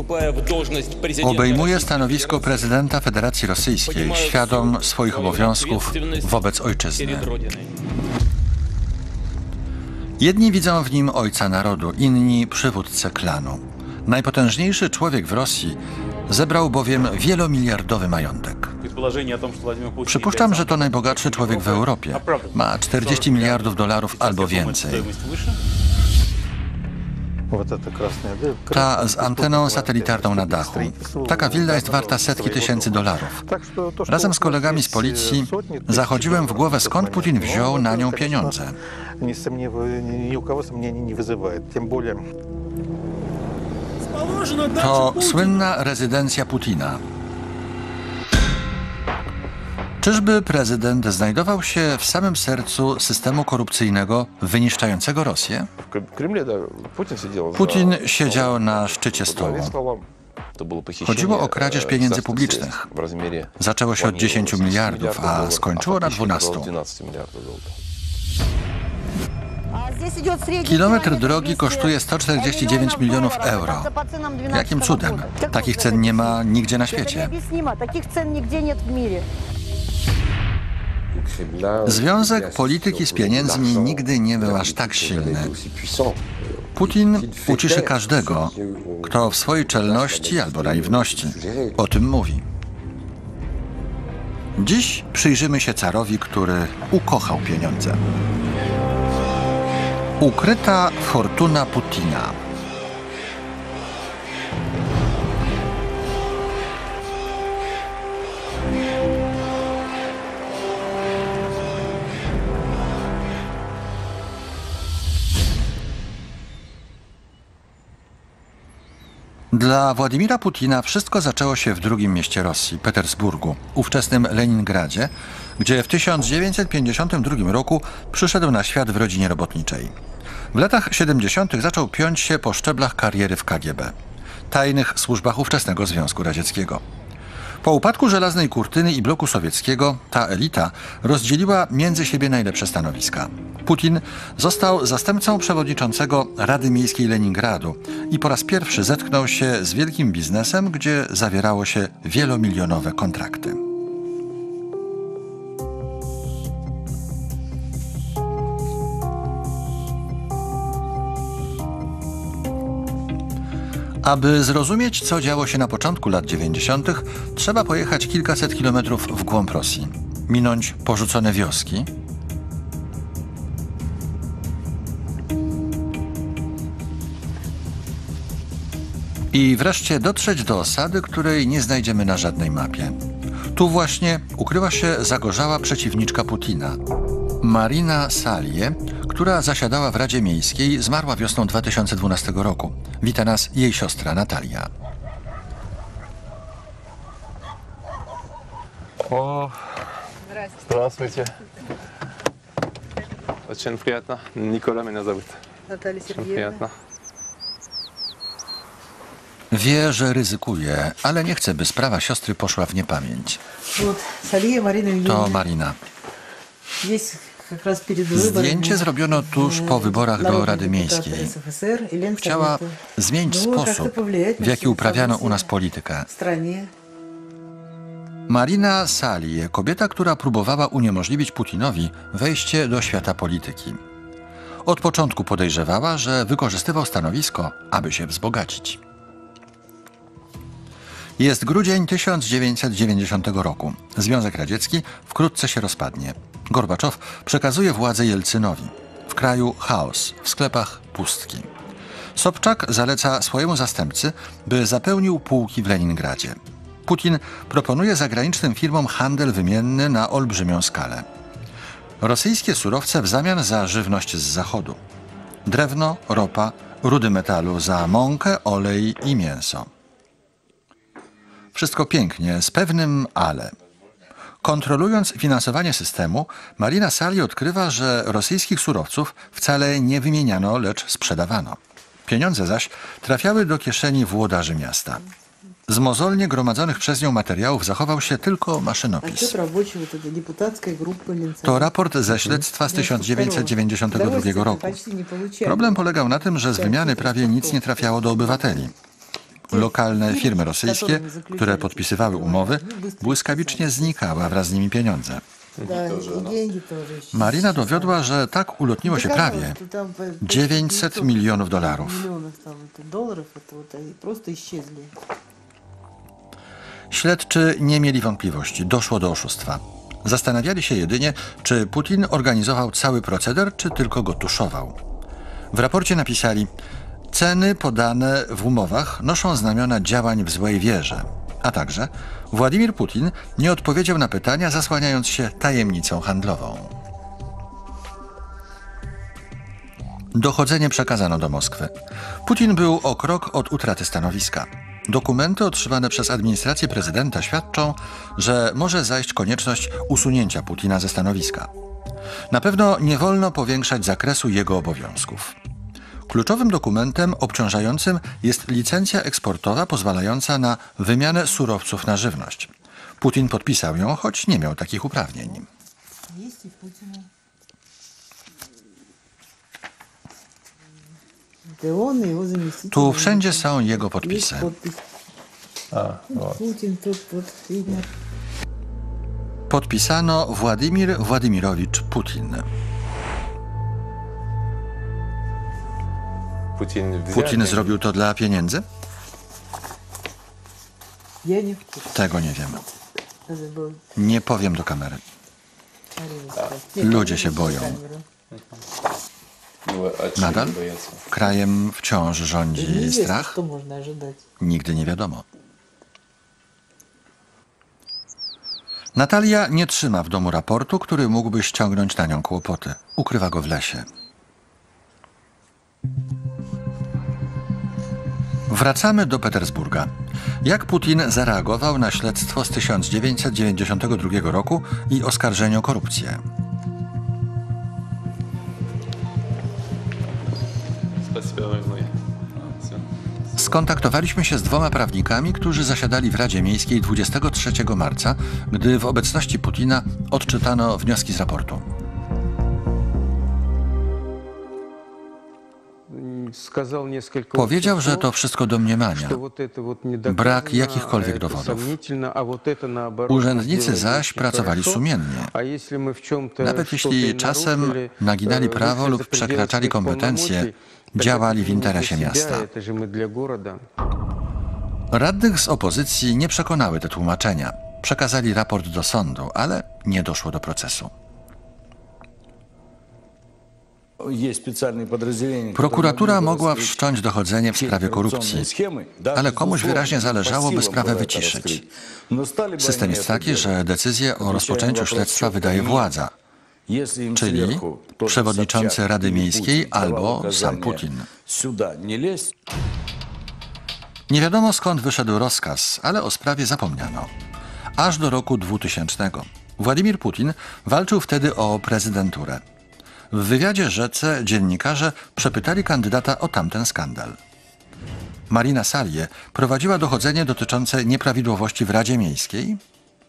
Obejmuje stanowisko prezydenta Federacji Rosyjskiej, świadom swoich obowiązków wobec ojczyzny. Jedni widzą w nim ojca narodu, inni przywódcę klanu. Najpotężniejszy człowiek w Rosji zebrał bowiem wielomiliardowy majątek. Przypuszczam, że to najbogatszy człowiek w Europie. Ma 40 miliardów dolarów albo więcej. Ta z anteną satelitarną na dachu. Taka willa jest warta setki tysięcy dolarów. Razem z kolegami z policji zachodziłem w głowę, skąd Putin wziął na nią pieniądze. To słynna rezydencja Putina. Czyżby prezydent znajdował się w samym sercu systemu korupcyjnego wyniszczającego Rosję? Putin siedział na szczycie stołu. Chodziło o kradzież pieniędzy publicznych. Zaczęło się od 10 miliardów, a skończyło na 12. Kilometr drogi kosztuje 149 milionów euro. Jakim cudem? Takich cen nie ma nigdzie na świecie. Związek polityki z pieniędzmi nigdy nie był aż tak silny. Putin uciszy każdego, kto w swojej czelności albo naiwności o tym mówi. Dziś przyjrzymy się carowi, który ukochał pieniądze. Ukryta fortuna Putina. Dla Władimira Putina wszystko zaczęło się w drugim mieście Rosji, Petersburgu, ówczesnym Leningradzie, gdzie w 1952 roku przyszedł na świat w rodzinie robotniczej. W latach 70. zaczął piąć się po szczeblach kariery w KGB, tajnych służbach ówczesnego Związku Radzieckiego. Po upadku żelaznej kurtyny i bloku sowieckiego ta elita rozdzieliła między siebie najlepsze stanowiska. Putin został zastępcą przewodniczącego Rady Miejskiej Leningradu i po raz pierwszy zetknął się z wielkim biznesem, gdzie zawierało się wielomilionowe kontrakty. Aby zrozumieć, co działo się na początku lat 90., trzeba pojechać kilkaset kilometrów w głąb Rosji, minąć porzucone wioski, i wreszcie dotrzeć do osady, której nie znajdziemy na żadnej mapie. Tu właśnie ukryła się zagorzała przeciwniczka Putina. Marina Salie, która zasiadała w Radzie Miejskiej, zmarła wiosną 2012 roku. Wita nas jej siostra Natalia. O, здравствуйте. Очень приятно. Никола меня зовут. Наталья Очень Сергеевна. приятно. Wie, że ryzykuje, ale nie chce, by sprawa siostry poszła w niepamięć. Вот, Салия Марина To Евгеньевна. Marina. Здесь как раз перед выборами Zdjęcie zrobiono tuż po wyborach do народный Rady депутат Miejskiej. СССР и Ленсовета. Chciała zmienić Było sposób, как-то повлиять на w jaki все uprawiano события u nas politykę. w стране. Marina Salie, kobieta, która próbowała uniemożliwić Putinowi wejście do świata polityki. Od początku podejrzewała, że wykorzystywał stanowisko, aby się wzbogacić. Jest grudzień 1990 roku. Związek Radziecki wkrótce się rozpadnie. Gorbaczow przekazuje władzę Jelcynowi. W kraju chaos, w sklepach pustki. Sobczak zaleca swojemu zastępcy, by zapełnił półki w Leningradzie. Putin proponuje zagranicznym firmom handel wymienny na olbrzymią skalę. Rosyjskie surowce w zamian za żywność z zachodu. Drewno, ropa, rudy metalu za mąkę, olej i mięso. Wszystko pięknie, z pewnym ale. Kontrolując finansowanie systemu, Marina Salie odkrywa, że rosyjskich surowców wcale nie wymieniano, lecz sprzedawano. Pieniądze zaś trafiały do kieszeni włodarzy miasta. Z mozolnie gromadzonych przez nią materiałów zachował się tylko maszynopis. Отчет рабочей вот этой депутатской группы Ленсовета. To raport ze śledztwa z 1992 roku. Problem polegał na tym, że z wymiany prawie nic nie trafiało do obywateli. Lokalne firmy rosyjskie, które podpisywały umowy, błyskawicznie znikały, wraz z nimi pieniądze. Да, и деньги тоже исчезли. Marina dowiodła, że tak ulotniło się prawie Доказалось, что там почти 900 milionów dolarów. миллионов там долларов, это вот они просто исчезли. Śledczy nie mieli wątpliwości, doszło do oszustwa. Zastanawiali się jedynie, czy Putin organizował cały proceder, czy tylko go tuszował. W raporcie napisali: ceny podane w umowach noszą znamiona działań w złej wierze, a także Władimir Putin nie odpowiedział na pytania, zasłaniając się tajemnicą handlową. Dochodzenie przekazano do Moskwy. Putin był o krok od utraty stanowiska. Dokumenty otrzymane przez administrację prezydenta świadczą, że może zajść konieczność usunięcia Putina ze stanowiska. Na pewno nie wolno powiększać zakresu jego obowiązków. Kluczowym dokumentem obciążającym jest licencja eksportowa pozwalająca na wymianę surowców na żywność. Putin podpisał ją, choć nie miał takich uprawnień. Есть и Путина. Это он и его заместитель. Tu wszędzie są jego Есть podpisy. подпись. А, вот. Путин тут вот видно. Podpisano Władimir Władimirowicz Putin. Putin zrobił to dla pieniędzy? Я не в курсе. Tego nie wiem. Надо было Nie powiem do kamery. Марину сказать. Ludzie się boją. Nadal? Krajem wciąż rządzi Неизвестно, strach? что можно ожидать. Nigdy nie wiadomo. Natalia nie trzyma w domu raportu, który mógłby ściągnąć na nią kłopoty. Ukrywa go w lesie. Wracamy do Petersburga. Jak Putin zareagował na śledztwo z 1992 roku i oskarżenie o korupcję? Skontaktowaliśmy się z dwoma prawnikami, którzy zasiadali w Radzie Miejskiej 23 marca, gdy w obecności Putina odczytano wnioski z raportu. Powiedział, że to wszystko domniemania, brak jakichkolwiek dowodów. Urzędnicy zaś pracowali sumiennie. Nawet jeśli czasem naginali prawo lub przekraczali kompetencje, działali w interesie miasta. Radnych z opozycji nie przekonały te tłumaczenia. Przekazali raport do sądu, ale nie doszło do procesu. Prokuratura mogła wszcząć dochodzenie w sprawie korupcji, ale komuś wyraźnie zależało, by sprawę wyciszyć. System jest taki, że decyzję o rozpoczęciu śledztwa wydaje władza, czyli przewodniczący Rady Miejskiej albo sam Putin. Nie wiadomo, skąd wyszedł rozkaz, ale o sprawie zapomniano. Aż do roku 2000. Władimir Putin walczył wtedy o prezydenturę. W wywiadzie Rzece dziennikarze przepytali kandydata o tamten skandal. Marina Salie prowadziła dochodzenie dotyczące nieprawidłowości w Radzie Miejskiej.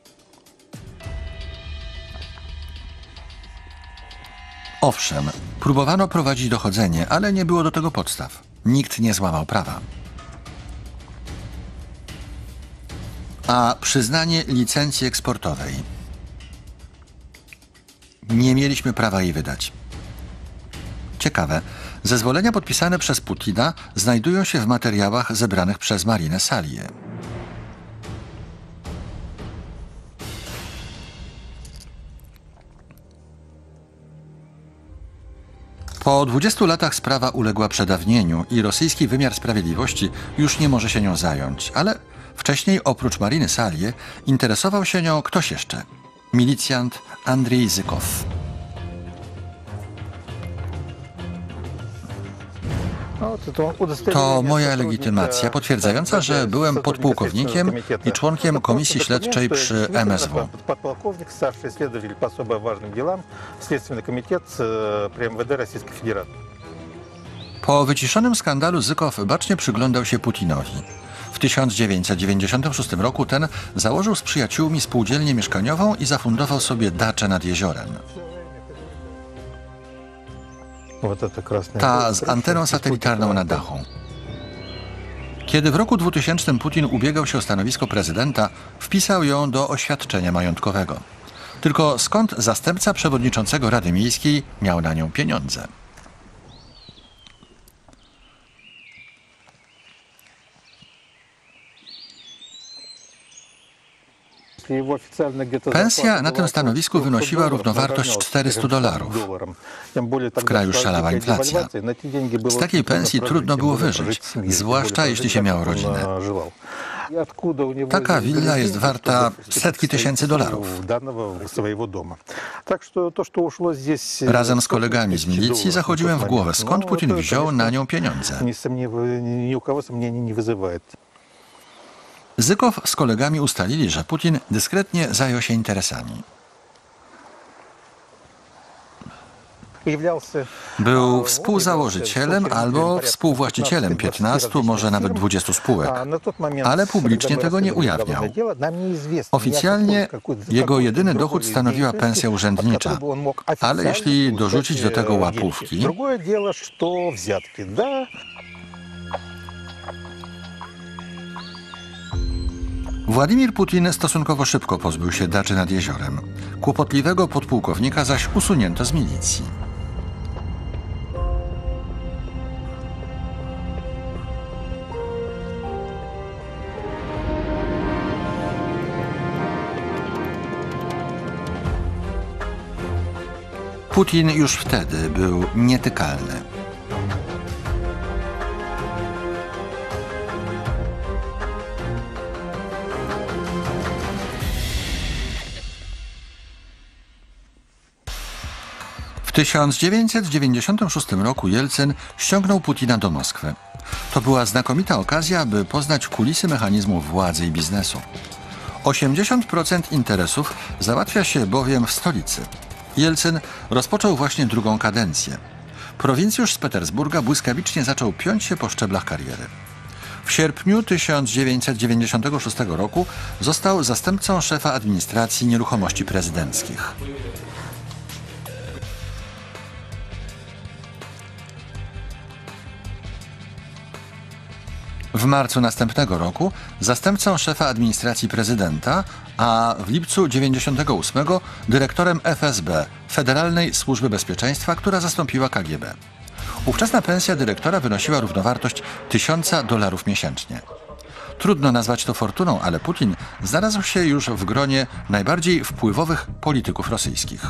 Owszem, próbowano prowadzić dochodzenie, ale nie było do tego podstaw. Nikt nie złamał prawa. A przyznanie licencji eksportowej. Nie mieliśmy prawa jej wydać. Ciekawe, zezwolenia podpisane przez Putina znajdują się w materiałach zebranych przez Marinę Salię. Po 20 latach sprawa uległa przedawnieniu i rosyjski wymiar sprawiedliwości już nie może się nią zająć, ale wcześniej oprócz Mariny Salie interesował się nią ktoś jeszcze. Milicjant Andrzej Zykow. To moja legitymacja potwierdzająca, że byłem podpułkownikiem i członkiem komisji śledczej przy MSW. Подполковник, старший следователь по особо важным делам, Следственный комитет при МВД Российской Федерации. Po wyciszonym skandalu Zykow bacznie przyglądał się Putinowi. W 1996 roku ten założył z przyjaciółmi spółdzielnię mieszkaniową i zafundował sobie daczę nad jeziorem. Ta z anteną satelitarną na dachu. Kiedy w roku 2000 Putin ubiegał się o stanowisko prezydenta, wpisał ją do oświadczenia majątkowego. Tylko skąd zastępca przewodniczącego Rady Miejskiej miał na nią pieniądze? Pensja na tym stanowisku wynosiła równowartość $400. W kraju szalała inflacja. Z takiej pensji trudno było wyżyć, zwłaszcza jeśli się miało rodzinę. Taka willa jest warta setki tysięcy dolarów. Razem z kolegami z milicji zachodziłem w głowę, skąd Putin wziął na nią pieniądze. Zykow z kolegami ustalili, że Putin dyskretnie zajął się interesami. Był współzałożycielem albo współwłaścicielem 15, może nawet 20 spółek, ale publicznie tego nie ujawniał. Oficjalnie jego jedyny dochód stanowiła pensja urzędnicza, ale jeśli dorzucić do tego łapówki, Władimir Putin stosunkowo szybko pozbył się daczy nad jeziorem. Kłopotliwego podpułkownika zaś usunięto z milicji. Putin już wtedy był nietykalny. W 1996 roku Jelcyn ściągnął Putina do Moskwy. To była znakomita okazja, by poznać kulisy mechanizmu władzy i biznesu. 80% interesów załatwia się bowiem w stolicy. Jelcyn rozpoczął właśnie drugą kadencję. Prowincjusz z Petersburga błyskawicznie zaczął piąć się po szczeblach kariery. W sierpniu 1996 roku został zastępcą szefa administracji nieruchomości prezydenckich. W marcu następnego roku zastępcą szefa administracji prezydenta, a w lipcu 1998 dyrektorem FSB, Federalnej Służby Bezpieczeństwa, która zastąpiła KGB. Ówczesna pensja dyrektora wynosiła równowartość $1000 miesięcznie. Trudno nazwać to fortuną, ale Putin znalazł się już w gronie najbardziej wpływowych polityków rosyjskich.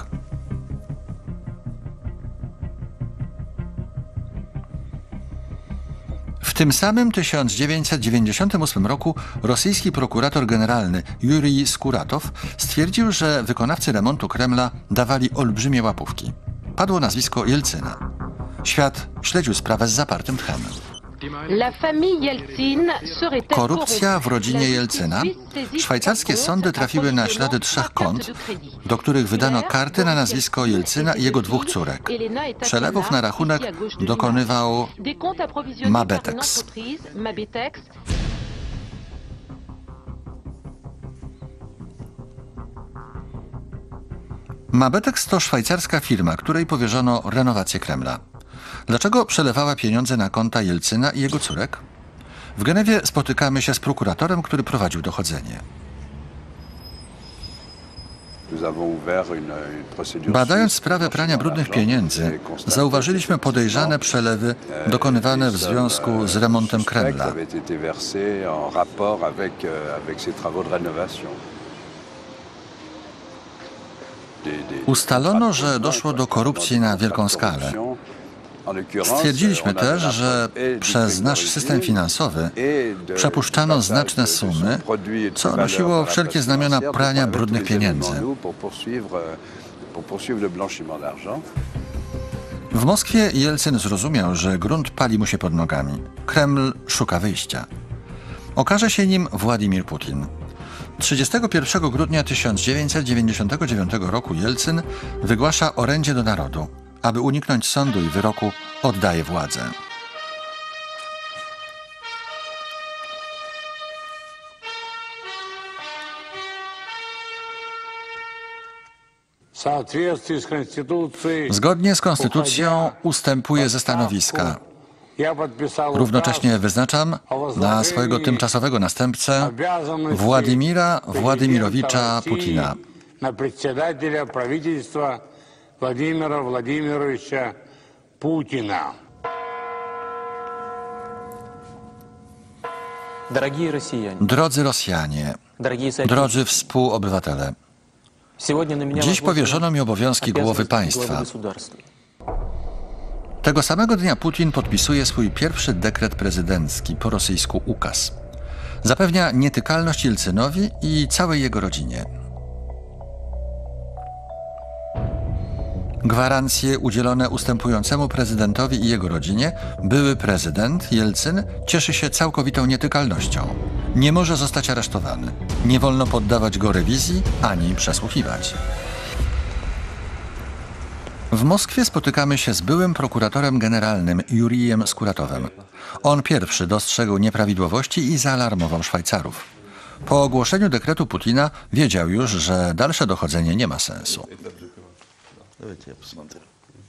W tym samym 1998 roku rosyjski prokurator generalny Jurij Skuratow stwierdził, że wykonawcy remontu Kremla dawali olbrzymie łapówki. Padło nazwisko Jelcyna. Świat śledził sprawę z zapartym tchem. Korupcja w rodzinie Jelcyna. Szwajcarskie sądy trafiły na ślady 3 kont, do których wydano karty na nazwisko Jelcyna i jego 2 córek. Przelewów na rachunek dokonywał Mabetex. Mabetex to szwajcarska firma, której powierzono renowację Kremla. Dlaczego przelewała pieniądze na konta Jelcyna i jego córek? W Genewie spotykamy się z prokuratorem, który prowadził dochodzenie. Badając sprawę prania brudnych pieniędzy, zauważyliśmy podejrzane przelewy dokonywane w związku z remontem Kremla. Ustalono, że doszło do korupcji na wielką skalę. Stwierdziliśmy też, że przez nasz system finansowy przepuszczano znaczne sumy, co nosiło wszelkie znamiona prania brudnych pieniędzy. W Moskwie Jelcyn zrozumiał, że grunt pali mu się pod nogami. Kreml szuka wyjścia. Okaże się nim Władimir Putin. 31 grudnia 1999 roku Jelcyn wygłasza orędzie do narodu. Aby uniknąć sądu i wyroku, oddaje władzę. Zgodnie z konstytucją ustępuje ze stanowiska. Równocześnie wyznaczam na swojego tymczasowego następcę Władimira Władimirowicza Putina. На председателя правительства Владимира Владимировича Путина. Дорогие россияне, Drodzy Rosjanie, дорогие drodzy współobywatele, сегодня на меня dziś возложены powierzono mi obowiązki głowy обязанности państwa. главы государства. Tego samego dnia Putin podpisuje swój pierwszy dekret prezydencki, po rosyjsku ukaz. Zapewnia nietykalność Jelcynowi i całej jego rodzinie. Gwarancje udzielone ustępującemu prezydentowi i jego rodzinie, były prezydent Jelcyn cieszy się całkowitą nietykalnością. Nie może zostać aresztowany. Nie wolno poddawać go rewizji ani przesłuchiwać. W Moskwie spotykamy się z byłym prokuratorem generalnym Jurijem Skuratowem. On pierwszy dostrzegł nieprawidłowości i zaalarmował Szwajcarów. Po ogłoszeniu dekretu Putina wiedział już, że dalsze dochodzenie nie ma sensu. Давайте я посмотрю.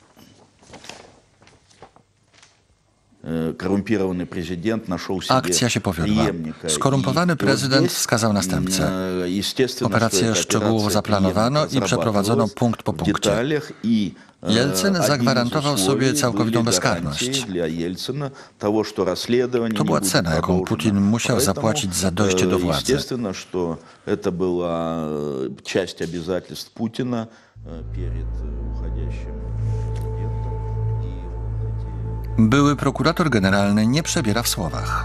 Korumpiowany prezydent znalazł sobie Akcja się powiodła. Skorumpowany prezydent wskazał następcę. Operację szczegółowo zaplanowano i przeprowadzono punkt po punkcie. Jelcyn zagwarantował sobie całkowitą bezkarność. To była cena, jaką Putin musiał zapłacić za dojście do władzy. To była część obowiązków Putina przed uchodzącym. Były prokurator generalny nie przebiera w słowach.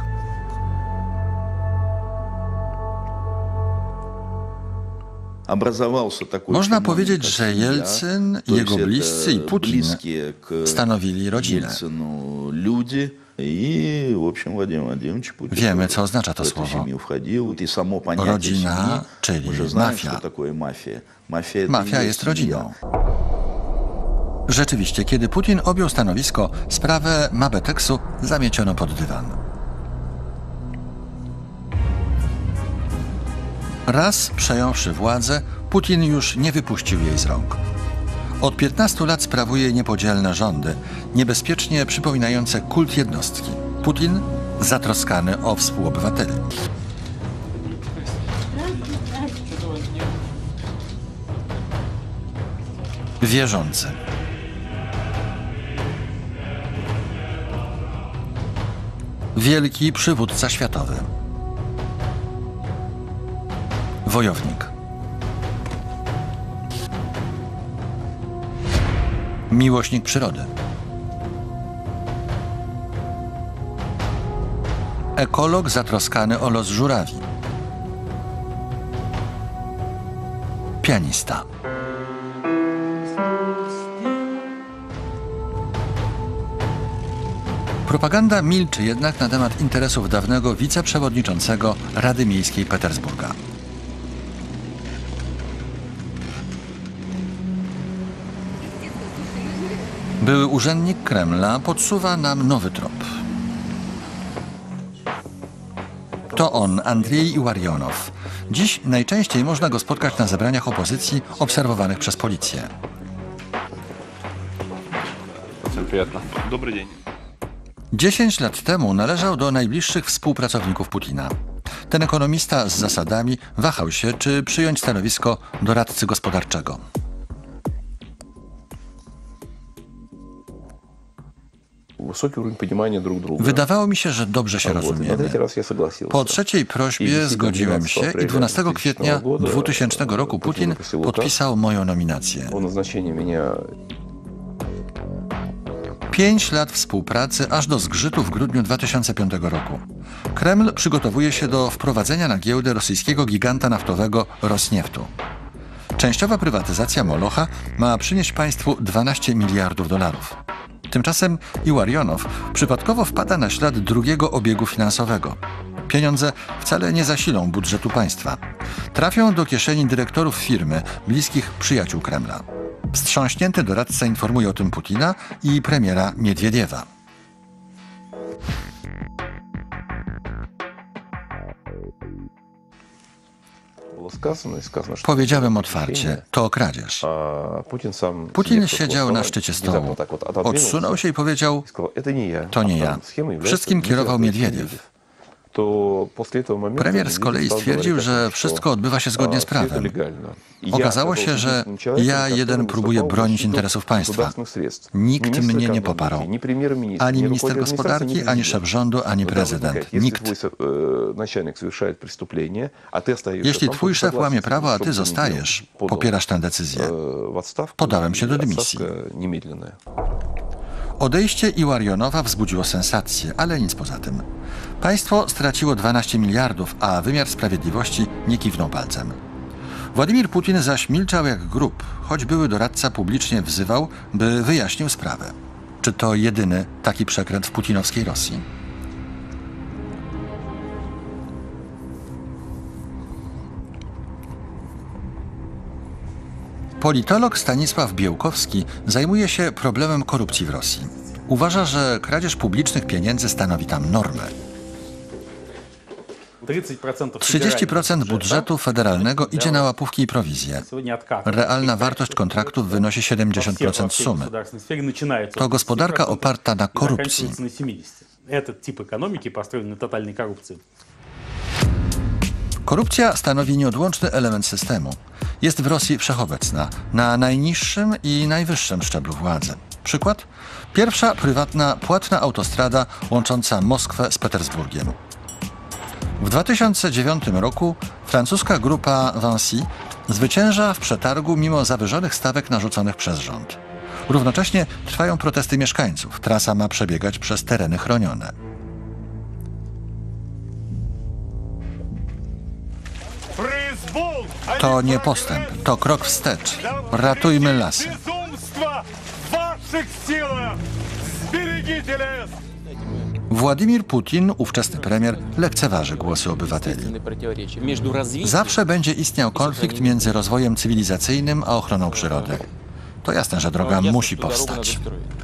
Można powiedzieć, że Jelcyn, jego bliscy i Putin stanowili rodzinę. Wiemy, co oznacza to słowo. Rodzina, czyli mafia. Mafia jest rodziną. Rzeczywiście, kiedy Putin objął stanowisko, sprawę Mabeteksu zamieciono pod dywan. Raz przejąwszy władzę, Putin już nie wypuścił jej z rąk. Od 15 lat sprawuje niepodzielne rządy, niebezpiecznie przypominające kult jednostki. Putin zatroskany o współobywateli. Wierzący. Wielki przywódca światowy. Wojownik. Miłośnik przyrody. Ekolog zatroskany o los żurawi. Pianista. Propaganda milczy jednak na temat interesów dawnego wiceprzewodniczącego Rady Miejskiej Petersburga. Były urzędnik Kremla podsuwa nam nowy trop. To on, Andrzej Iłarionow. Dziś najczęściej można go spotkać na zebraniach opozycji obserwowanych przez policję. Dobry dzień. 10 lat temu należał do najbliższych współpracowników Putina. Ten ekonomista z zasadami wahał się, czy przyjąć stanowisko doradcy gospodarczego. Wydawało mi się, że dobrze się rozumiemy. Po trzeciej prośbie zgodziłem się i 12 kwietnia 2000 roku Putin podpisał moją nominację. 5 lat współpracy aż do zgrzytu w grudniu 2005 roku. Kreml przygotowuje się do wprowadzenia na giełdę rosyjskiego giganta naftowego Rosnieftu. Częściowa prywatyzacja Molocha ma przynieść państwu 12 miliardów dolarów. Tymczasem Iłarionow przypadkowo wpada na ślad drugiego obiegu finansowego. Pieniądze wcale nie zasilą budżetu państwa. Trafią do kieszeni dyrektorów firmy, bliskich przyjaciół Kremla. Wstrząśnięty doradca informuje o tym Putina i premiera Miedwiediewa. сказано, и сказано, что... Powiedziałem otwarcie, to kradzież. А Путин сам... Putin siedział na szczycie stołu. Odsunął się i powiedział, сказал, это не я. to nie ja. Wszystkim kierował Miedwiediew. To после этого момента Premier z kolei stwierdził, że wszystko odbywa się zgodnie z prawem. Okazało się, że ja jeden próbuję bronić interesów państwa. Nikt mnie nie poparł. Ani minister gospodarki, ani szef rządu, ani prezydent. Nikt. Jeśli twój szef łamie prawo, a ty zostajesz, popierasz tę decyzję. Podałem się do dymisji. Odejście Iłarionowa wzbudziło sensację, ale nic poza tym. Państwo straciło 12 miliardów, a wymiar sprawiedliwości nie kiwnął palcem. Władimir Putin zaś milczał jak grób, choć były doradca publicznie wzywał, by wyjaśnił sprawę. Czy to jedyny taki przekręt w putinowskiej Rosji? Politolog Stanisław Biełkowski zajmuje się problemem korupcji w Rosji. Uważa, że kradzież publicznych pieniędzy stanowi tam normę. 30% budżetu federalnego idzie na łapówki i prowizje. Realna wartość kontraktów wynosi 70% sumy. To gospodarka oparta na korupcji. Korupcja stanowi nieodłączny element systemu. Jest w Rosji wszechobecna, na najniższym i najwyższym szczeblu władzy. Przykład? Pierwsza prywatna, płatna autostrada łącząca Moskwę z Petersburgiem. W 2009 roku francuska grupa Vinci zwycięża w przetargu mimo zawyżonych stawek narzuconych przez rząd. Równocześnie trwają protesty mieszkańców. Trasa ma przebiegać przez tereny chronione. To nie postęp, to krok wstecz. Ratujmy lasy. Władimir Putin, ówczesny premier, lekceważy głosy obywateli. Zawsze będzie istniał konflikt między rozwojem cywilizacyjnym a ochroną przyrody. To jasne, że droga musi powstać.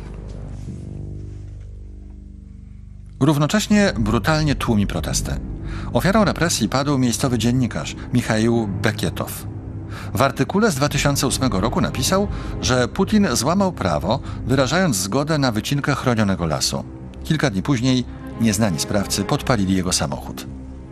Równocześnie brutalnie tłumi protesty. Ofiarą represji padł miejscowy dziennikarz Michaił Bekietow. W artykule z 2008 roku napisał, że Putin złamał prawo, wyrażając zgodę na wycinkę chronionego lasu. Kilka dni później nieznani sprawcy podpalili jego samochód.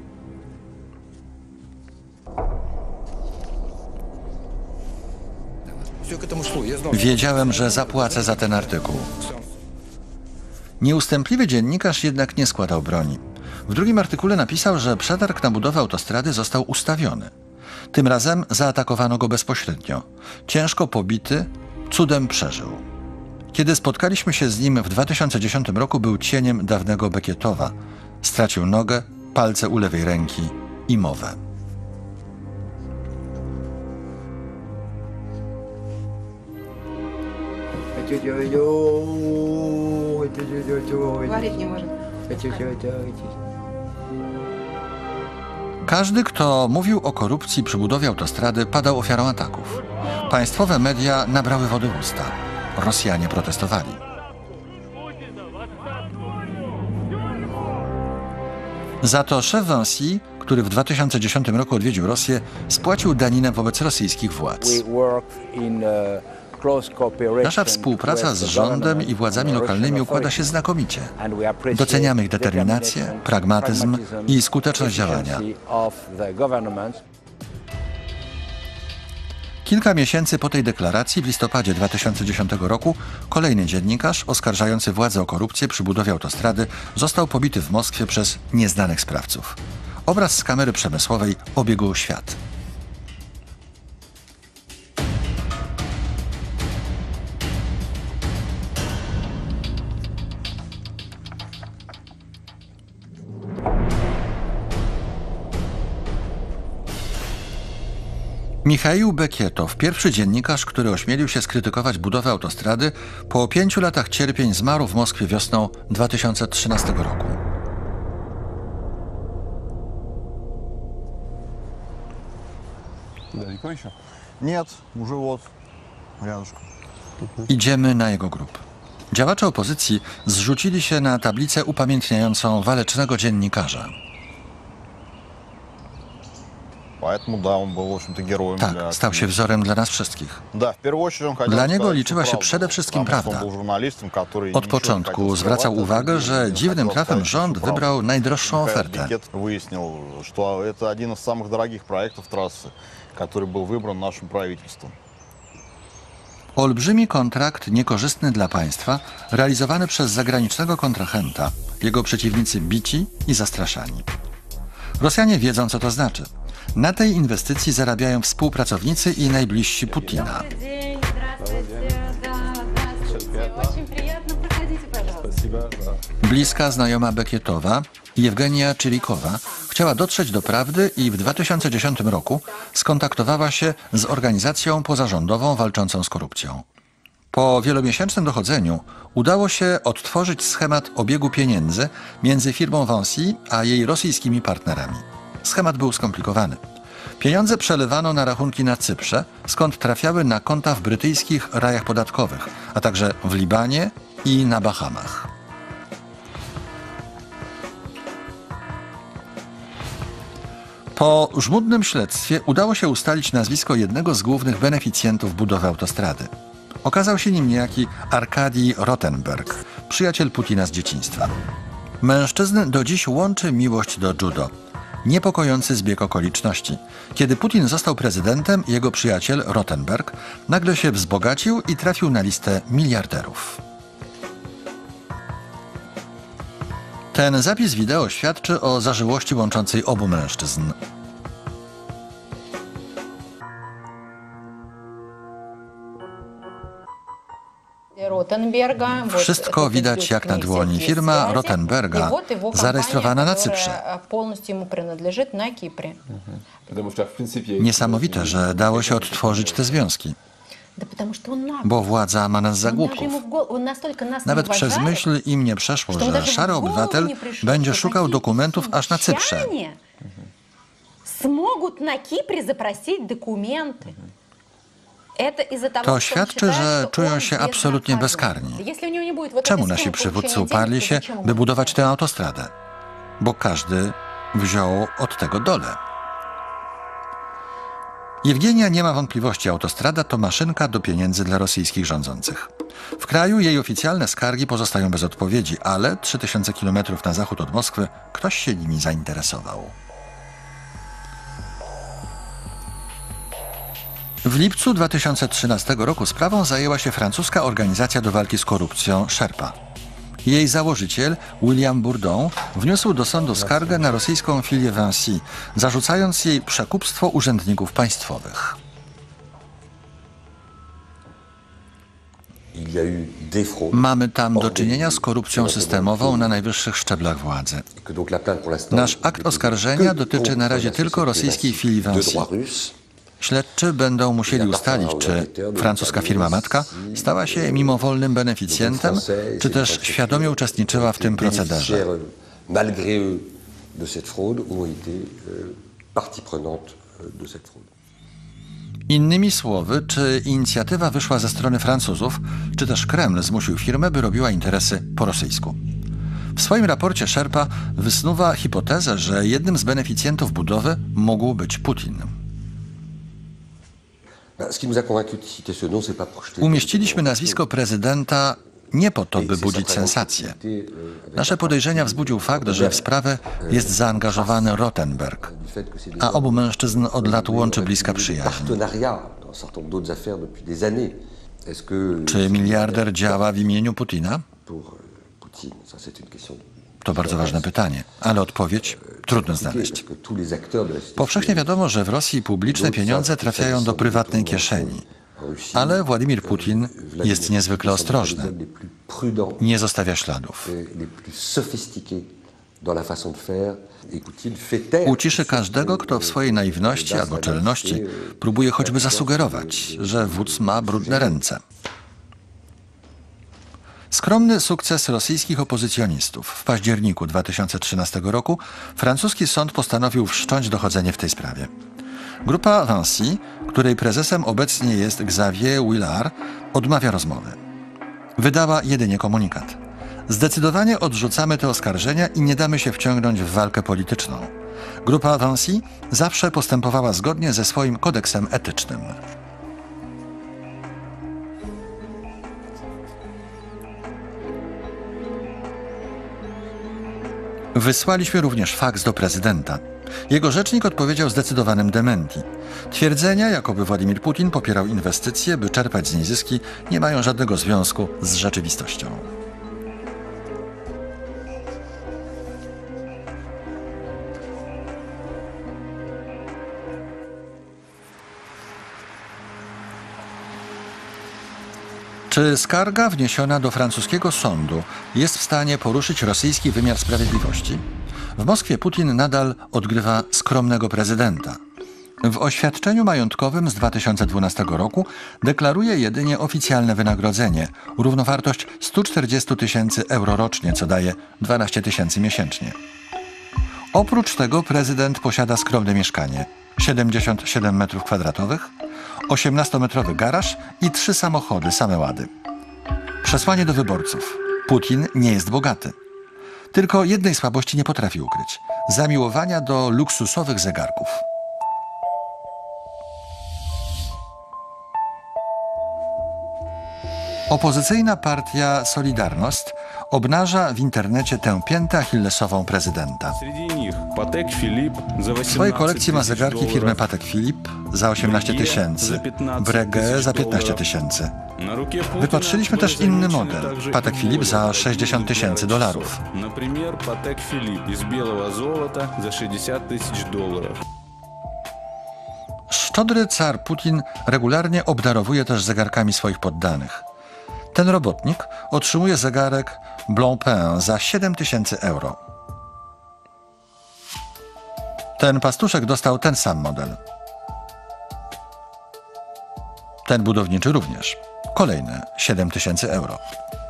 Wiedziałem, że zapłacę za ten artykuł. Nieustępliwy dziennikarz jednak nie składał broni. W drugim artykule napisał, że przetarg na budowę autostrady został ustawiony. Tym razem zaatakowano go bezpośrednio. Ciężko pobity, cudem przeżył. Kiedy spotkaliśmy się z nim w 2010 roku, był cieniem dawnego Bekietowa. Stracił nogę, palce u lewej ręki i mowę. Говорить не может. Każdy, kto mówił o korupcji przy budowie autostrady, padał ofiarą ataków. Państwowe media nabrały wody w usta. Rosjanie protestowali. Za to szef Vinci, który w 2010 roku odwiedził Rosję, spłacił daninę wobec rosyjskich władz. Nasza współpraca z rządem i władzami lokalnymi układa się znakomicie. Doceniamy ich determinację, pragmatyzm i skuteczność działania. Kilka miesięcy po tej deklaracji, w listopadzie 2010 roku, kolejny dziennikarz oskarżający władzę o korupcję przy budowie autostrady został pobity w Moskwie przez nieznanych sprawców. Obraz z kamery przemysłowej obiegł świat. Michaił Bekietow, pierwszy dziennikarz, który ośmielił się skrytykować budowę autostrady, po 5 latach cierpień zmarł w Moskwie wiosną 2013 roku. Idziemy na jego grób. Działacze opozycji zrzucili się na tablicę upamiętniającą walecznego dziennikarza. Поэтому, да, он был, в общем-то, героем Tak, для... stał się wzorem dla nas wszystkich. Да, в первую очередь он хотел Dla niego сказать liczyła się всю przede правду, wszystkim потому что prawda. он был журналистом, который Od ничего не początku хотел zwracał скрывать, uwagę, że и dziwnym хотел trafem сказать rząd всю wybrał правду. najdroższą Михаил ofertę. Бекет выяснил, что это один из самых дорогих проектов трассы, который был выбран нашим правительством. Olbrzymi kontrakt, niekorzystny dla państwa, realizowany przez zagranicznego kontrahenta, jego przeciwnicy bici i zastraszani. Rosjanie wiedzą, co to znaczy. Na tej inwestycji zarabiają współpracownicy i najbliżsi Putina. Добрый день, здравствуйте. Да, здравствуйте. Очень приятно. Проходите, пожалуйста. Спасибо. Да. Bliska znajoma Bekietowa, Jewgenia Czyrikowa, chciała dotrzeć do prawdy i w 2010 roku skontaktowała się z organizacją pozarządową walczącą z korupcją. Po wielomiesięcznym dochodzeniu udało się odtworzyć schemat obiegu pieniędzy między firmą Vinci a jej rosyjskimi partnerami. Schemat był skomplikowany. Pieniądze przelewano na rachunki na Cyprze, skąd trafiały na konta w brytyjskich rajach podatkowych, a także w Libanie i na Bahamach. Po żmudnym śledztwie udało się ustalić nazwisko jednego z głównych beneficjentów budowy autostrady. Okazał się nim niejaki Arkadij Rotenberg, przyjaciel Putina z dzieciństwa. Mężczyznę do dziś łączy miłość do judo. Niepokojący zbieg okoliczności. Kiedy Putin został prezydentem, jego przyjaciel Rotenberg nagle się wzbogacił i trafił na listę miliarderów. Ten zapis wideo świadczy o zażyłości łączącej obu mężczyzn. Wszystko widać jak na dłoni. Firma Rotenberga zarejestrowana na Cyprze. Потому что, в принципе, Niesamowite, że dało się odtworzyć te związki, bo władza ma nas za głupków. Nawet przez myśl im nie przeszło, że szary obywatel będzie szukał dokumentów aż na Cyprze. To świadczy, że czują się absolutnie bezkarni. Czemu nasi przywódcy uparli się, by budować tę autostradę? Bo każdy wziął od tego dolę. Jewgenia nie ma wątpliwości, autostrada to maszynka do pieniędzy dla rosyjskich rządzących. W kraju jej oficjalne skargi pozostają bez odpowiedzi, ale 3000 km na zachód od Moskwy ktoś się nimi zainteresował. W lipcu 2013 roku sprawą zajęła się francuska organizacja do walki z korupcją Sherpa. Jej założyciel, William Bourdon, wniósł do sądu skargę na rosyjską filię Vinci, zarzucając jej przekupstwo urzędników państwowych. Mamy tam do czynienia z korupcją systemową na najwyższych szczeblach władzy. Nasz akt oskarżenia dotyczy na razie tylko rosyjskiej filii Vinci. Śledczy będą musieli ustalić, czy francuska firma matka stała się mimowolnym beneficjentem, czy też świadomie uczestniczyła w tym procederze. Innymi słowy, czy inicjatywa wyszła ze strony Francuzów, czy też Kreml zmusił firmę, by robiła interesy po rosyjsku. W swoim raporcie Sherpa wysnuwa hipotezę, że jednym z beneficjentów budowy mógł być Putin. Umieściliśmy nazwisko prezydenta nie po to, by budzić sensację. Nasze podejrzenia wzbudził fakt, że w sprawę jest zaangażowany Rotenberg, a obu mężczyzn od lat łączy bliska przyjaźń. Czy miliarder działa w imieniu Putina? To bardzo ważne pytanie, ale odpowiedź trudno znaleźć. Powszechnie wiadomo, że w Rosji publiczne pieniądze trafiają do prywatnej kieszeni, ale Władimir Putin jest niezwykle ostrożny. Nie zostawia śladów. Uciszy każdego, kto w swojej naiwności albo czelności próbuje choćby zasugerować, że wódz ma brudne ręce. Skromny sukces rosyjskich opozycjonistów. W październiku 2013 roku francuski sąd postanowił wszcząć dochodzenie w tej sprawie. Grupa Vinci, której prezesem obecnie jest Xavier Huillard, odmawia rozmowy. Wydała jedynie komunikat. Zdecydowanie odrzucamy te oskarżenia i nie damy się wciągnąć w walkę polityczną. Grupa Vinci zawsze postępowała zgodnie ze swoim kodeksem etycznym. Wysłaliśmy również faks do prezydenta. Jego rzecznik odpowiedział zdecydowanym dementi. Twierdzenia, jakoby Władimir Putin popierał inwestycje, by czerpać z niej zyski, nie mają żadnego związku z rzeczywistością. Czy skarga wniesiona do francuskiego sądu jest w stanie poruszyć rosyjski wymiar sprawiedliwości? W Moskwie Putin nadal odgrywa skromnego prezydenta. W oświadczeniu majątkowym z 2012 roku deklaruje jedynie oficjalne wynagrodzenie, równowartość 140 000 euro rocznie, co daje 12 000 miesięcznie. Oprócz tego prezydent posiada skromne mieszkanie, 77 m2, 18-metrowy garaż i 3 samochody, same łady. Przesłanie do wyborców. Putin nie jest bogaty. Tylko jednej słabości nie potrafi ukryć – zamiłowania do luksusowych zegarków. Opozycyjna partia Solidarność obnaża w internecie tę piętę achillesową prezydenta. W swojej kolekcji ma zegarki firmy Patek Philippe za 18 000, Breguet za 15 000. Wypatrzyliśmy też inny model, Patek Philippe za 60 000 dolarów. Szczodry car Putin regularnie obdarowuje też zegarkami swoich poddanych. Ten robotnik otrzymuje zegarek Blancpain za 7 000 euro. Ten pastuszek dostał ten sam model. Ten budowniczy również. Kolejne 7 000 euro.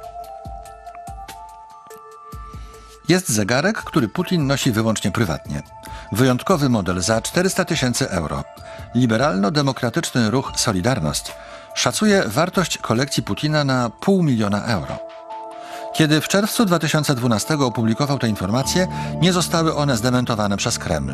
Jest zegarek, który Putin nosi wyłącznie prywatnie. Wyjątkowy model za 400 000 euro. Liberalno-demokratyczny ruch Solidarność szacuje wartość kolekcji Putina na 500 000 euro. Kiedy w czerwcu 2012 opublikował te informacje, nie zostały one zdementowane przez Kreml.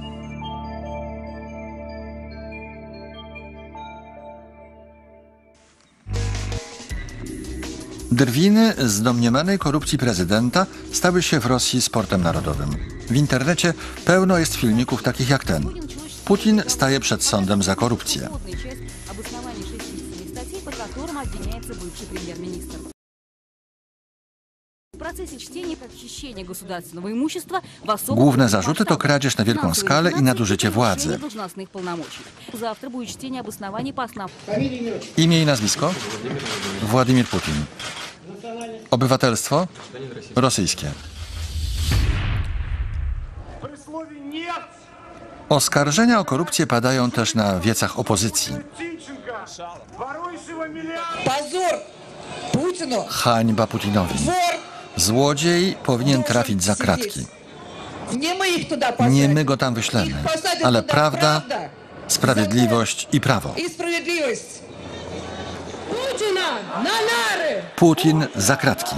Drwiny z domniemanej korupcji prezydenta stały się w Rosji sportem narodowym. W internecie pełno jest filmików takich jak ten. Putin staje przed sądem za korupcję. Główne zarzuty to kradzież na wielką skalę i nadużycie władzy. Imię i nazwisko? Władimir Putin. Obywatelstwo? Rosyjskie. Oskarżenia o korupcję padają też na wiecach opozycji. Hańba Putinowi. Złodziej powinien trafić za kratki. Nie my go tam wyślemy, ale prawda, sprawiedliwość i prawo. Putin za kratki.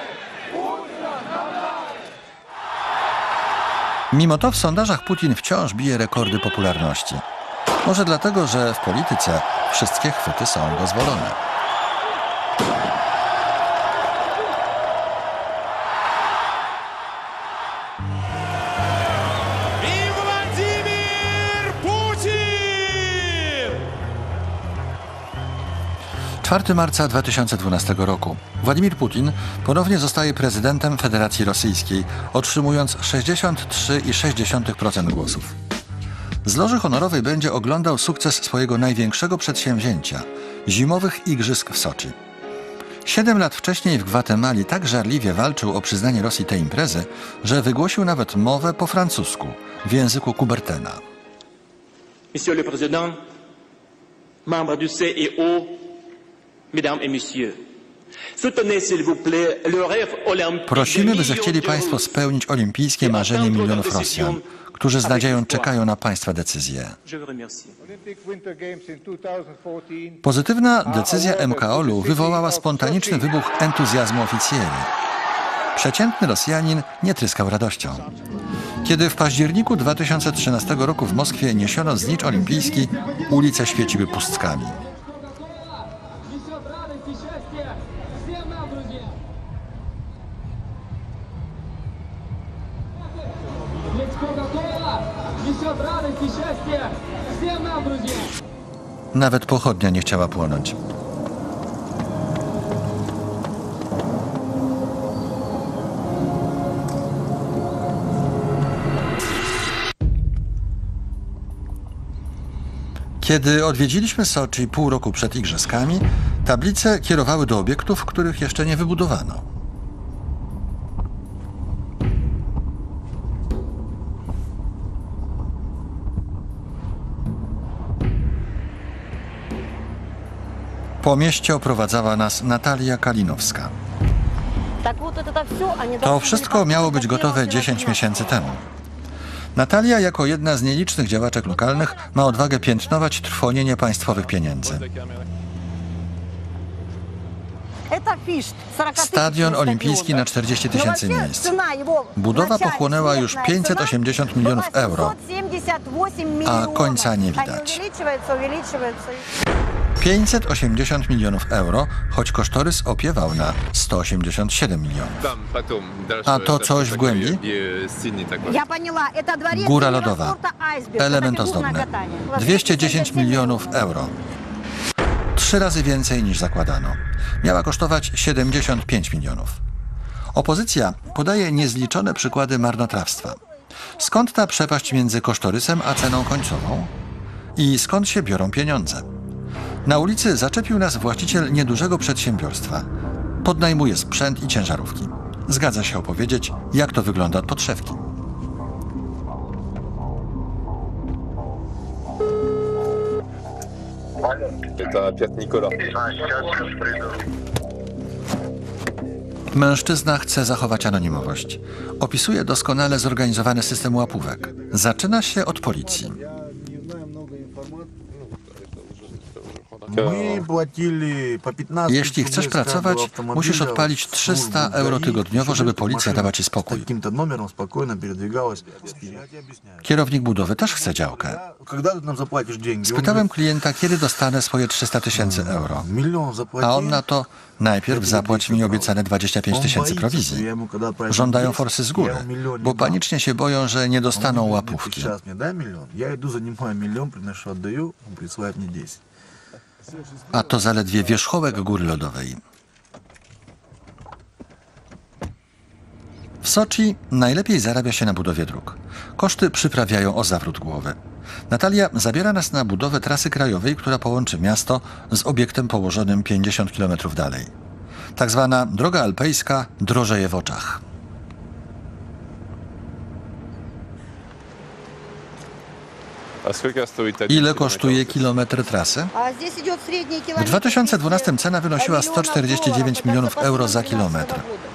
Mimo to w sondażach Putin wciąż bije rekordy popularności. Może dlatego, że w polityce wszystkie chwyty są dozwolone. Putin! 4 marca 2012 roku Władimir Putin ponownie zostaje prezydentem Federacji Rosyjskiej, otrzymując 63,6% głosów. Z loży honorowej będzie oglądał sukces swojego największego przedsięwzięcia – zimowych igrzysk w Soczi. 7 lat wcześniej w Gwatemali tak żarliwie walczył o przyznanie Rosji tej imprezy, że wygłosił nawet mowę po francusku w języku Coubertina. Monsieur le Président, membres du CIO, Mesdames et Messieurs, soutenez s'il vous plaît le rêve olympique. Prosimy, by zechcieli Państwo spełnić olimpijskie marzenie milionów Rosjan, którzy z nadzieją czekają na Państwa decyzję. Pozytywna decyzja MKOL-u wywołała spontaniczny wybuch entuzjazmu oficjeli. Przeciętny Rosjanin nie tryskał radością. Kiedy w październiku 2013 roku w Moskwie niesiono znicz olimpijski, ulice świeciły pustkami. Nawet pochodnia nie chciała płonąć. Kiedy odwiedziliśmy Soczi pół roku przed igrzyskami, tablice kierowały do obiektów, których jeszcze nie wybudowano. Po mieście oprowadzała nas Natalia Kalinowska. To wszystko miało być gotowe 10 miesięcy temu. Natalia, jako jedna z nielicznych działaczek lokalnych, ma odwagę piętnować trwonienie państwowych pieniędzy. Stadion olimpijski na 40 000 miejsc. Budowa pochłonęła już 580 milionów euro, a końca nie widać. 580 milionów euro, choć kosztorys opiewał na 187 milionów. A to coś w głębi? Góra lodowa. Element ozdobny. 210 milionów euro. 3 razy więcej niż zakładano. Miała kosztować 75 milionów. Opozycja podaje niezliczone przykłady marnotrawstwa. Skąd ta przepaść między kosztorysem a ceną końcową? I skąd się biorą pieniądze? Na ulicy zaczepił nas właściciel niedużego przedsiębiorstwa. Podnajmuje sprzęt i ciężarówki. Zgadza się opowiedzieć, jak to wygląda od podszewki. Это Piotr Nikola. Mężczyzna chce zachować anonimowość. Opisuje doskonale zorganizowany system łapówek. Zaczyna się od policji. Jeśli chcesz pracować, musisz odpalić 300 euro tygodniowo, żeby policja dała ci spokój. Kierownik budowy też chce działkę. Spytałem klienta, kiedy dostanę swoje 300 000 euro. A on na to: najpierw zapłać mi obiecane 25 000 prowizji. Żądają forsy z góry, bo panicznie się boją, że nie dostaną łapówki. A to zaledwie wierzchołek góry lodowej. W Soczi najlepiej zarabia się na budowie dróg. Koszty przyprawiają o zawrót głowy. Natalia zabiera nas na budowę trasy krajowej, która połączy miasto z obiektem położonym 50 km dalej. Tak zwana droga alpejska drożeje w oczach. Ile kosztuje kilometr trasy? W 2012 cena wynosiła 149 milionów euro za kilometr.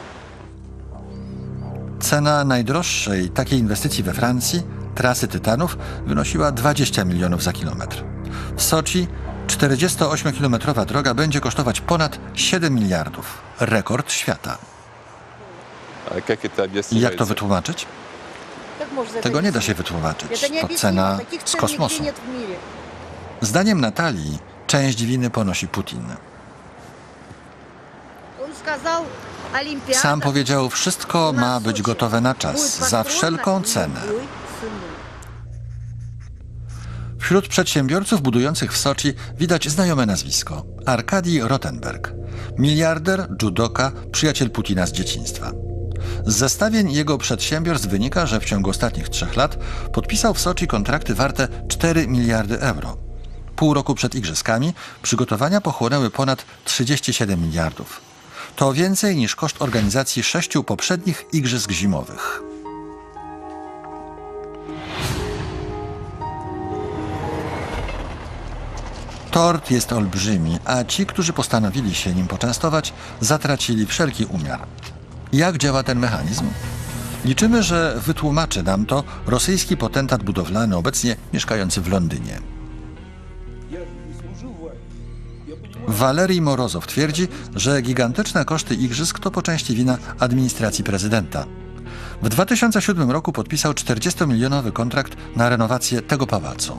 Cena najdroższej takiej inwestycji we Francji, trasy Tytanów, wynosiła 20 milionów za kilometr. W Soczi 48-kilometrowa droga będzie kosztować ponad 7 miliardów. Rekord świata. I jak to wytłumaczyć? Tego nie da się wytłumaczyć. To cena z kosmosu. Zdaniem Natalii część winy ponosi Putin. Sam powiedział, wszystko ma być gotowe na czas, za wszelką cenę. Wśród przedsiębiorców budujących w Soczi widać znajome nazwisko. Arkadij Rotenberg. Miliarder, judoka, przyjaciel Putina z dzieciństwa. Z zestawień jego przedsiębiorstw wynika, że w ciągu ostatnich 3 lat podpisał w Soczi kontrakty warte 4 miliardy euro. Pół roku przed igrzyskami przygotowania pochłonęły ponad 37 miliardów. To więcej niż koszt organizacji 6 poprzednich igrzysk zimowych. Tort jest olbrzymi, a ci, którzy postanowili się nim poczęstować, zatracili wszelki umiar. Jak działa ten mechanizm? Liczymy, że wytłumaczy nam to rosyjski potentat budowlany obecnie mieszkający w Londynie. Walerij Morozow twierdzi, że gigantyczne koszty igrzysk to po części wina administracji prezydenta. W 2007 roku podpisał 40-milionowy kontrakt na renowację tego pałacu.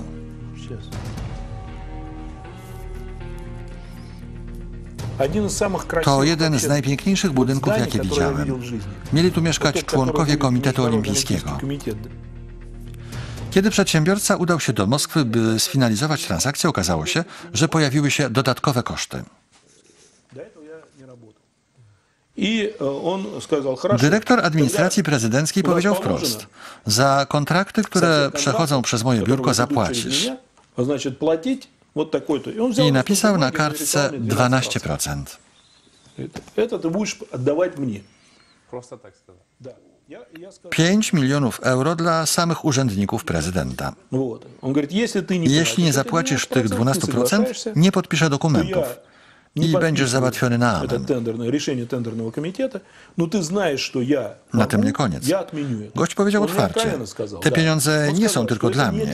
To jeden z najpiękniejszych budynków, jakie widziałem. Mieli tu mieszkać członkowie Komitetu Olimpijskiego. Kiedy przedsiębiorca udał się do Moskwy, by sfinalizować transakcję, okazało się, że pojawiły się dodatkowe koszty. Dyrektor administracji prezydenckiej powiedział wprost: za kontrakty, które przechodzą przez moje biurko, zapłacisz. I napisał na kartce 12%. Просто так сказал. 5 milionów euro dla samych urzędników prezydenta. Jeśli nie zapłacisz tych 12%, nie podpiszę dokumentów i będziesz załatwiony na amen. Na tym nie koniec. Gość powiedział otwarcie: te pieniądze nie są tylko dla mnie.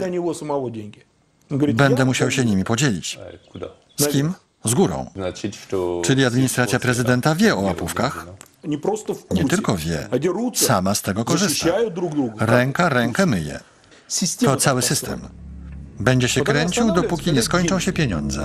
Będę musiał się nimi podzielić. Z kim? Z górą. Czyli administracja prezydenta wie o łapówkach? Nie tylko wie, sama z tego korzysta. Ręka rękę myje. To cały system. Będzie się kręcił, dopóki nie skończą się pieniądze.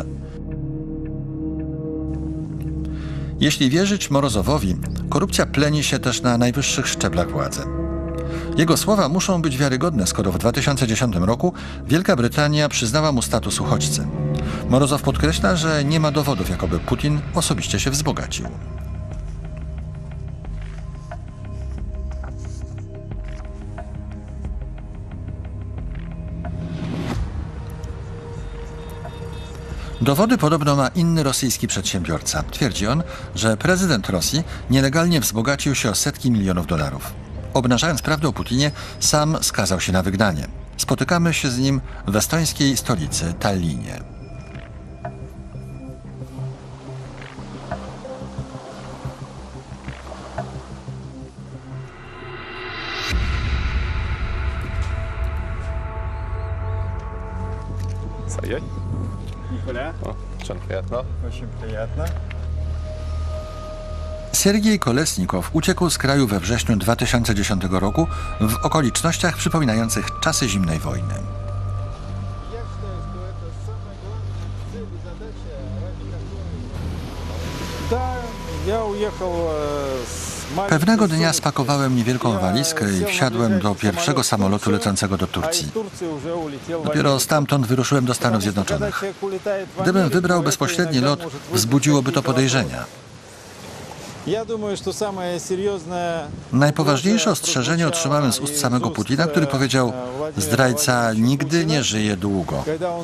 Jeśli wierzyć Morozowowi, korupcja pleni się też na najwyższych szczeblach władzy. Jego słowa muszą być wiarygodne, skoro w 2010 roku Wielka Brytania przyznała mu status uchodźcy. Morozow podkreśla, że nie ma dowodów, jakoby Putin osobiście się wzbogacił. Dowody podobno ma inny rosyjski przedsiębiorca. Twierdzi on, że prezydent Rosji nielegalnie wzbogacił się o setki milionów dolarów. Obnażając prawdę o Putinie, sam skazał się na wygnanie. Spotykamy się z nim w estońskiej stolicy Tallinie. Саей? О, очень приятно. Очень приятно. Sergiej Kolesnikow uciekł z kraju we wrześniu 2010 roku w okolicznościach przypominających czasy zimnej wojny. Pewnego dnia spakowałem niewielką walizkę i wsiadłem do pierwszego samolotu lecącego do Turcji. Dopiero stamtąd wyruszyłem do Stanów Zjednoczonych. Gdybym wybrał bezpośredni lot, wzbudziłoby to podejrzenia. Najpoważniejsze ostrzeżenie otrzymałem z ust samego Putina, który powiedział: zdrajca nigdy nie żyje długo.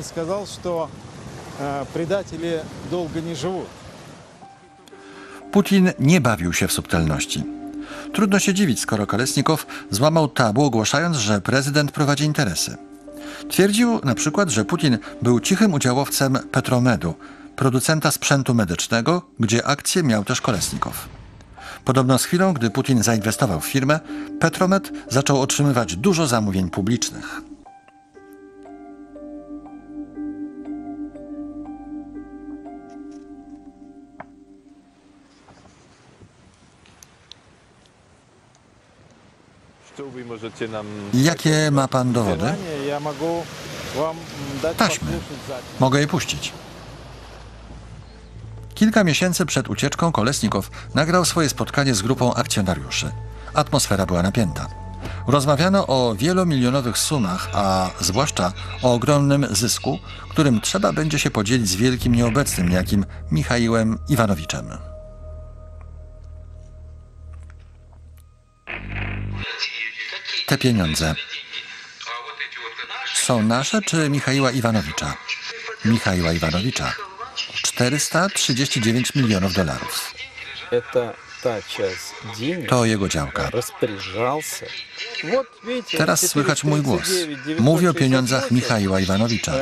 Putin nie bawił się w subtelności. Trudno się dziwić, skoro Kolesnikow złamał tabu, ogłaszając, że prezydent prowadzi interesy. Twierdził na przykład, że Putin był cichym udziałowcem Petromedu, producenta sprzętu medycznego, gdzie akcje miał też Kolesnikow. Podobno z chwilą, gdy Putin zainwestował w firmę, Petromed zaczął otrzymywać dużo zamówień publicznych. Jakie ma pan dowody? Taśmy. Mogę je puścić. Kilka miesięcy przed ucieczką Kolesnikow nagrał swoje spotkanie z grupą akcjonariuszy. Atmosfera była napięta. Rozmawiano o wielomilionowych sumach, a zwłaszcza o ogromnym zysku, którym trzeba będzie się podzielić z wielkim nieobecnym, jakim Michaiłem Iwanowiczem. Te pieniądze są nasze czy Michaiła Iwanowicza? Michaiła Iwanowicza. 439 milionów dolarów. To jego działka. Teraz słychać mój głos. Mówię o pieniądzach Michaiła Iwanowicza.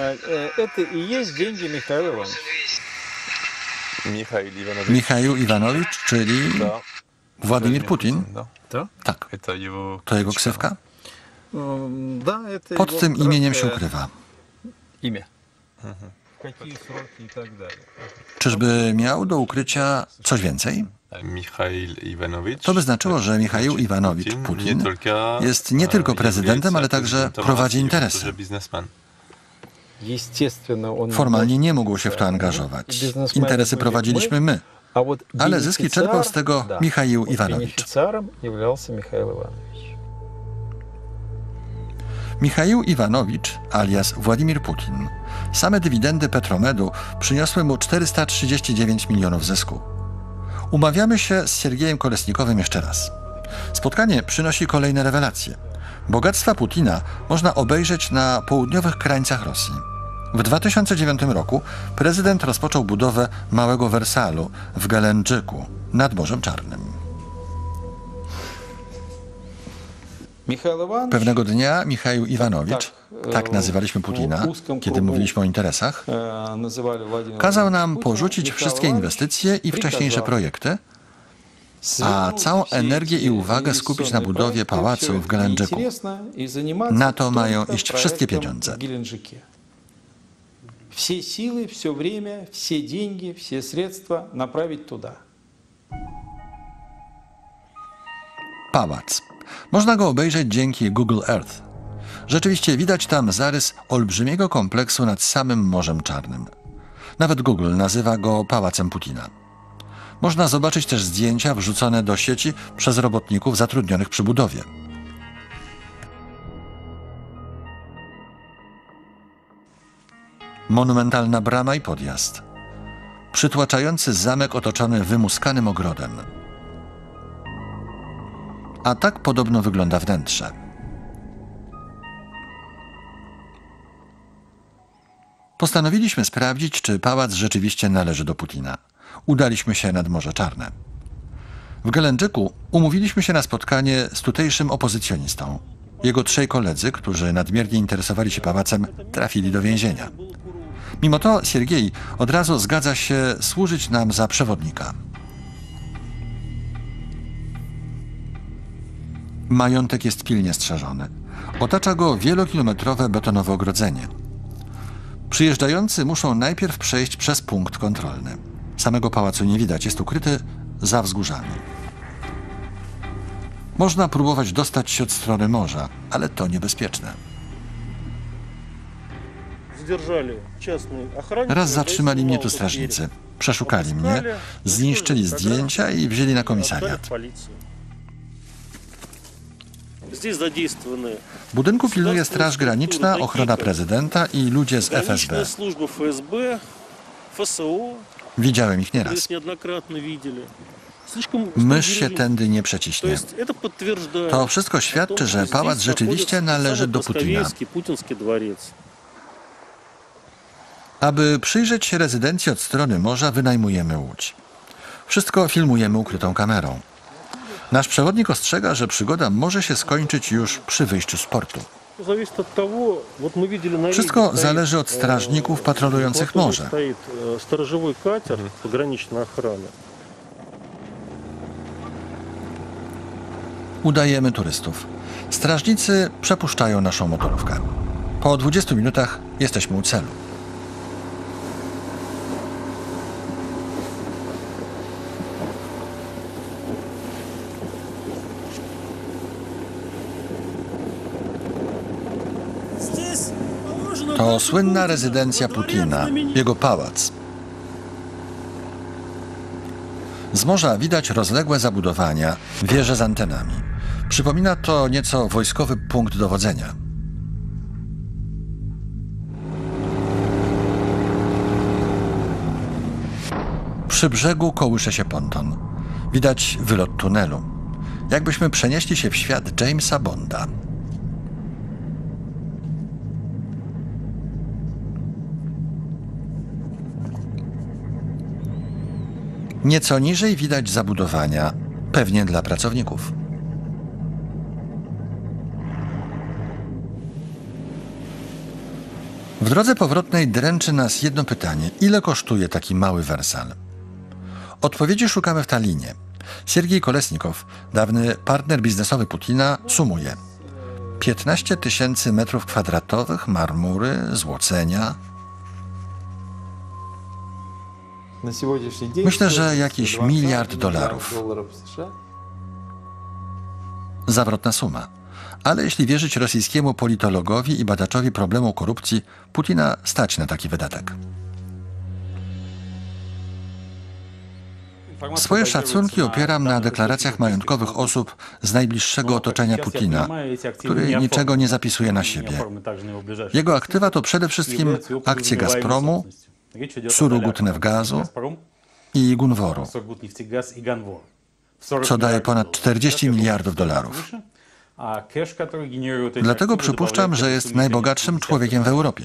Michaił Iwanowicz, czyli Władimir Putin? Tak. To jego ksywka? Pod tym imieniem się ukrywa. Czyżby miał do ukrycia coś więcej? To by znaczyło, że Michaił Iwanowicz Putin jest nie tylko prezydentem, ale także prowadzi interesy. Formalnie nie mógł się w to angażować. Interesy prowadziliśmy my, ale zyski czerpał z tego Michaił Iwanowicz. Michaił Iwanowicz, alias Władimir Putin. Same dywidendy Petromedu przyniosły mu 439 milionów zysku. Umawiamy się z Siergiejem Kolesnikowym jeszcze raz. Spotkanie przynosi kolejne rewelacje. Bogactwa Putina można obejrzeć na południowych krańcach Rosji. W 2009 roku prezydent rozpoczął budowę Małego Wersalu w Gelendżyku nad Morzem Czarnym. Pewnego dnia Michaił Iwanowicz, tak nazywaliśmy Putina, kiedy mówiliśmy o interesach, kazał nam porzucić wszystkie inwestycje i wcześniejsze projekty, a całą energię i uwagę skupić na budowie pałacu w Gelendżyku. Na to mają iść wszystkie pieniądze. Все силы, все время, все деньги, все средства направить туда. Pałac. Można go obejrzeć dzięki Google Earth. Rzeczywiście widać tam zarys olbrzymiego kompleksu nad samym Morzem Czarnym. Nawet Google nazywa go Pałacem Putina. Można zobaczyć też zdjęcia wrzucone do sieci przez robotników zatrudnionych przy budowie. Monumentalna brama i podjazd. Przytłaczający zamek otoczony wymuskanym ogrodem. A tak podobno wygląda wnętrze. Postanowiliśmy sprawdzić, czy pałac rzeczywiście należy do Putina. Udaliśmy się nad Morze Czarne. W Gelendżyku umówiliśmy się na spotkanie z tutejszym opozycjonistą. Jego 3 koledzy, którzy nadmiernie interesowali się pałacem, trafili do więzienia. Mimo to Siergiej od razu zgadza się służyć nam za przewodnika. Majątek jest pilnie strzeżony. Otacza go wielokilometrowe betonowe ogrodzenie. Przyjeżdżający muszą najpierw przejść przez punkt kontrolny. Samego pałacu nie widać, jest ukryty za wzgórzami. Można próbować dostać się od strony morza, ale to niebezpieczne. Raz zatrzymali mnie tu strażnicy. Przeszukali mnie, zniszczyli zdjęcia i wzięli na komisariat. Budynku pilnuje Straż Graniczna, ochrona prezydenta i ludzie z FSB. Widziałem ich nieraz. Mysz się tędy nie przeciśnie. To wszystko świadczy, że pałac rzeczywiście należy do Putina. Aby przyjrzeć się rezydencji od strony morza, wynajmujemy łódź. Wszystko filmujemy ukrytą kamerą. Nasz przewodnik ostrzega, że przygoda może się skończyć już przy wyjściu z portu. Wszystko zależy od strażników patrolujących morze. Udajemy turystów. Strażnicy przepuszczają naszą motorówkę. Po 20 minutach jesteśmy u celu. To słynna rezydencja Putina, jego pałac. Z morza widać rozległe zabudowania, wieże z antenami. Przypomina to nieco wojskowy punkt dowodzenia. Przy brzegu kołysze się ponton. Widać wylot tunelu. Jakbyśmy przenieśli się w świat Jamesa Bonda. Nieco niżej widać zabudowania, pewnie dla pracowników. W drodze powrotnej dręczy nas jedno pytanie. Ile kosztuje taki mały Wersal? Odpowiedzi szukamy w Tallinie. Siergiej Kolesnikow, dawny partner biznesowy Putina, sumuje. 15 000 metrów kwadratowych, marmury, złocenia. На сегодняшний день Myślę, że стоимость jakiś $20 miliard миллиардов dolarów. долларов США. Zawrotna suma. Ale jeśli wierzyć rosyjskiemu politologowi i badaczowi problemu korupcji, Putina stać na taki wydatek. Swoje szacunki opieram na deklaracjach majątkowych osób z najbliższego otoczenia Putina, który niczego nie zapisuje na siebie. Jego aktywa to przede wszystkim akcje Gazpromu, Surgutnefgazu i Gunworu, co daje ponad 40 miliardów dolarów. Dlatego przypuszczam, że jest najbogatszym człowiekiem w Europie.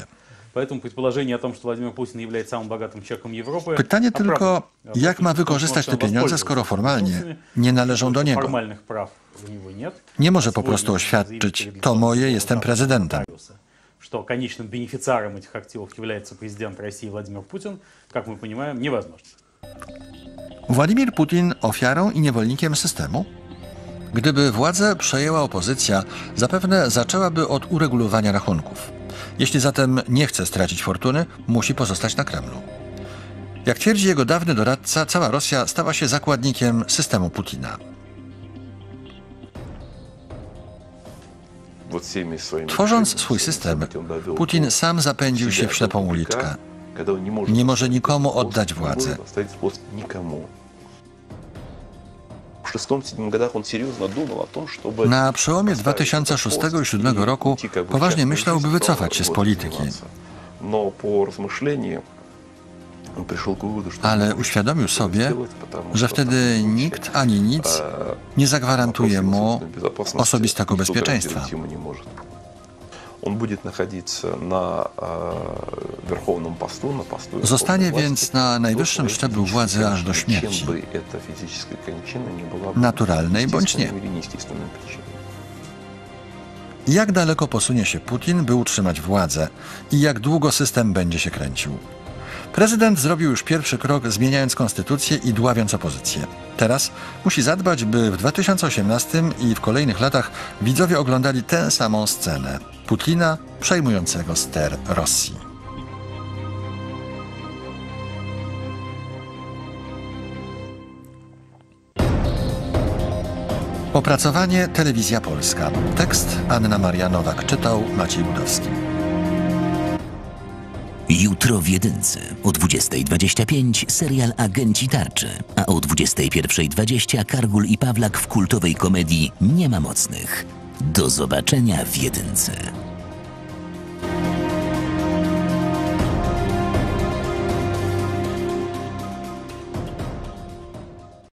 Pytanie tylko, jak ma wykorzystać te pieniądze, skoro formalnie nie należą do niego. Nie może po prostu oświadczyć, to moje, jestem prezydentem. Что конечным бенефициаром этих активов является президент России Владимир Путин, как мы понимаем, невозможно. Władimir Putin ofiarą i niewolnikiem systemu? Gdyby władzę przejęła opozycja, zapewne zaczęłaby od uregulowania rachunków. Jeśli zatem nie chce stracić fortuny, musi pozostać na Kremlu. Jak twierdzi jego dawny doradca, cała Rosja stała się zakładnikiem systemu Putina. Tworząc swój system, Putin sam zapędził się w ślepą uliczkę. Nie może nikomu oddać władzy. Na przełomie 2006 i 2007 roku poważnie myślał, by wycofać się z polityki. Ale uświadomił sobie, że wtedy nikt ani nic nie zagwarantuje mu osobistego bezpieczeństwa. Zostanie więc na najwyższym szczeblu władzy aż do śmierci. Naturalnej bądź nie. Jak daleko posunie się Putin, by utrzymać władzę i jak długo system będzie się kręcił? Prezydent zrobił już pierwszy krok, zmieniając konstytucję i dławiąc opozycję. Teraz musi zadbać, by w 2018 i w kolejnych latach widzowie oglądali tę samą scenę. Putina przejmującego ster Rosji. Opracowanie Telewizja Polska. Tekst Anna Maria Nowak. Czytał Maciej Budowski. Jutro w Jedynce o 20:25 serial Agenci Tarczy, a o 21:20 Kargul i Pawlak w kultowej komedii Nie ma mocnych. Do zobaczenia w Jedynce.